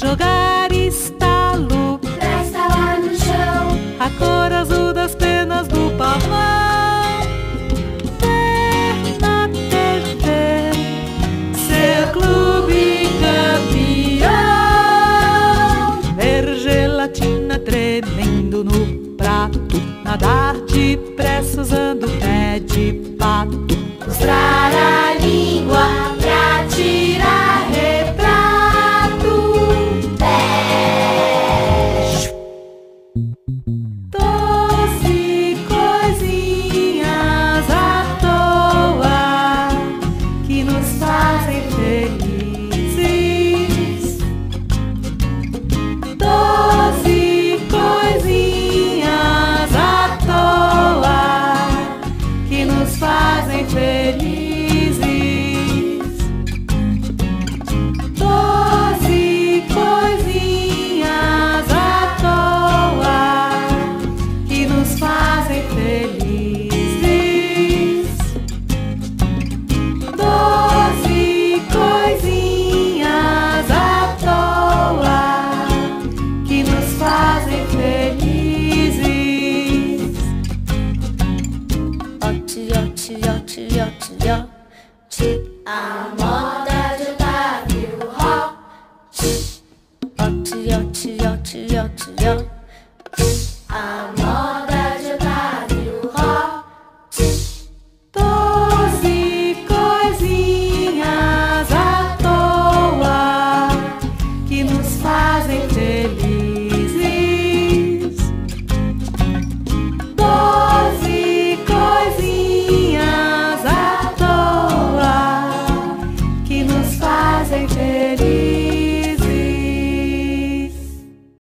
jogar estalo pra estalar no chão. a cor azul das penas do pavão. Ver na TV seu clube campeão, ver gelatina tremendo no prato, nadar depressa usando pé de pato, Mostrar a língua pra tirar retrato. Beijo. doce coisinhas à toa que nos fazem felizes. Doce coisinhas à toa que nos fazem felizes. Doce coisinhas à toa que nos fazem felizes. Doce coisinhas à toa que nos fazem felizes. A moda de Otávio Roch.